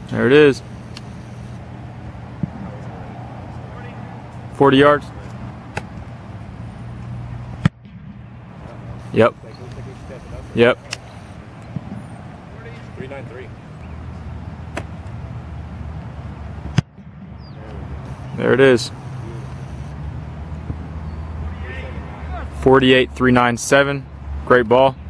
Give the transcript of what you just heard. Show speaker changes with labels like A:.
A: There it is. 40 yards. Yep. Yep.
B: 393.
A: There it is. 48.397. Great ball.